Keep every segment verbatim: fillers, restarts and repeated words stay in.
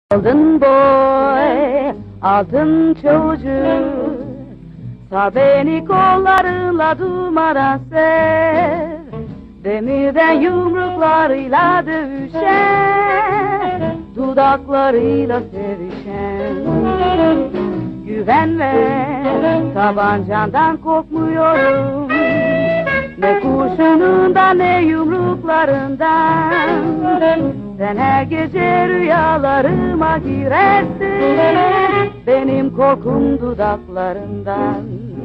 Aldın boy, aldın çocuk, sar beni kollarınla durmadan sev. Demirden yumruklarıyla dövüşen, dudaklarıyla sevişen. Güven ver, tabancandan korkmuyorum, ne kurşunundan ne yumruklarından. Sen her gece rüyalarıma girersin, benim korkum dudaklarından.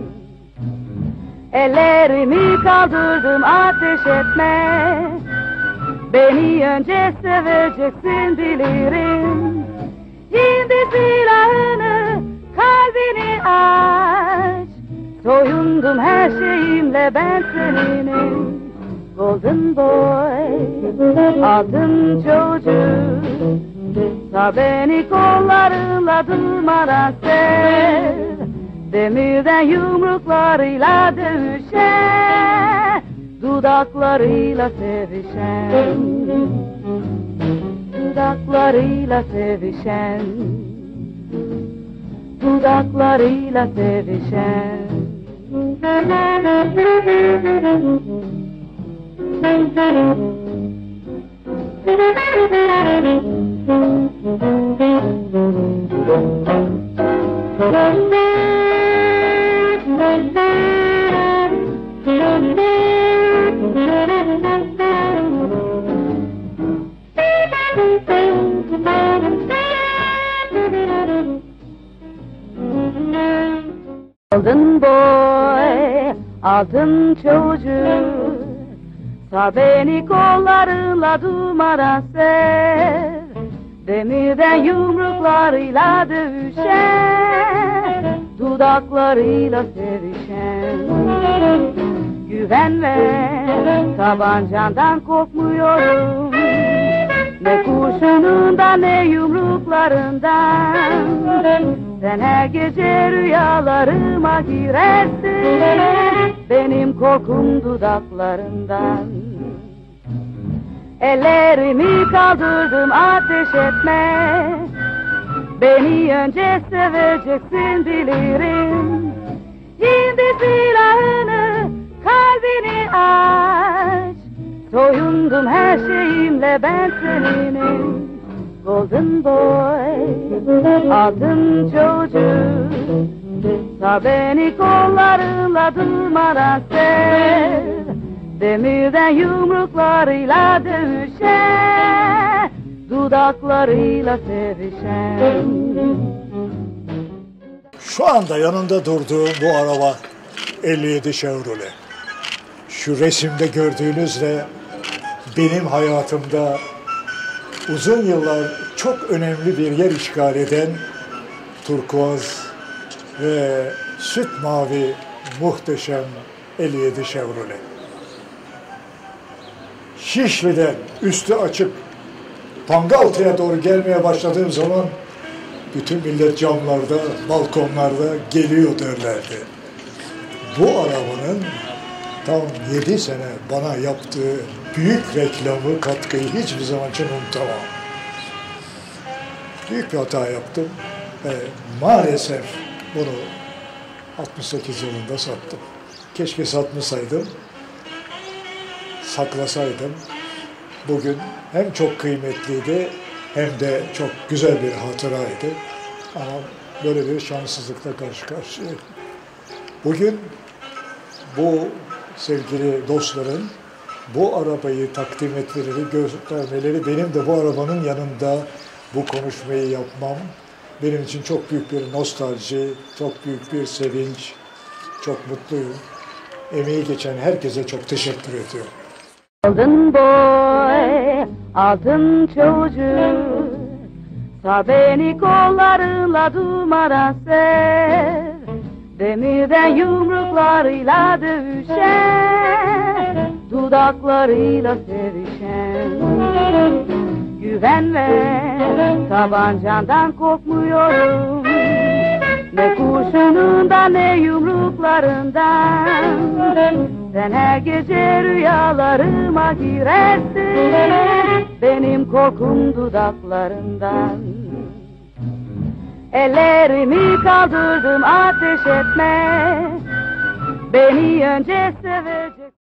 Ellerimi kaldırdım, ateş etme, beni önce seveceksin bilirim. Şimdi silahını, kalbini aç, soyundum her şeyimle ben seninim. Golden boy, altın çocuk, sar beni kollarınla durmadan sev. Demirden yumruklarıyla dövüşen, dudaklarıyla sevişen. Dudaklarıyla sevişen, dudaklarıyla sevişen. Aldın boy, altın çocuk, sar beni kollarınla durmadan sev. Demirden yumruklarıyla dövüşen, dudaklarıyla sevişen. Güven ver, tabancandan korkmuyorum, ne kurşunundan ne yumruklarından. Sen her gece rüyalarıma girersin, benim korkum dudaklarından. Ellerimi kaldırdım, ateş etme, beni önce seveceksin bilirim. Şimdi silahını, kalbini aç, soyundum her şeyimle ben seninim. Golden boy, altın çocuk, sar beni kollarınla durmadan sev. Demirden yumruklarıyla dövüşen, dudaklarıyla sevişen. Şu anda yanında durduğum bu araba elli yedi Chevrolet. Şu resimde gördüğünüzle benim hayatımda uzun yıllar çok önemli bir yer işgal eden turkuaz ve süt mavi muhteşem elli yedi Chevrolet. Şişli'den üstü açık Pangaltı'ya doğru gelmeye başladığım zaman bütün millet camlarda, balkonlarda geliyor derlerdi. Bu arabanın tam yedi sene bana yaptığı büyük reklamı, katkıyı hiçbir zaman için unutamam. Büyük bir hata yaptım ve maalesef bunu altmış sekiz yılında sattım. Keşke satmasaydım, saklasaydım. Bugün hem çok kıymetliydi hem de çok güzel bir hatıraydı. Ama böyle bir şanssızlıkla karşı karşıyayım. Bugün bu sevgili dostların bu arabayı takdim etmeleri, göstermeleri, benim de bu arabanın yanında bu konuşmayı yapmam benim için çok büyük bir nostalji, çok büyük bir sevinç, çok mutluyum. Emeği geçen herkese çok teşekkür ediyorum. Aldın boy, altın çocuk, sar beni kollarınla durmadan sev. Demirden yumruklarıyla dövüşen, dudaklarıyla sevişen. Güven ver, tabancandan korkmuyorum, ne kurşunundan ne yumruklarından. Sen her gece rüyalarıma girersin, benim korkum dudaklarından. Ellerimi kaldırdım, ateş etme. Beni önce sevecek.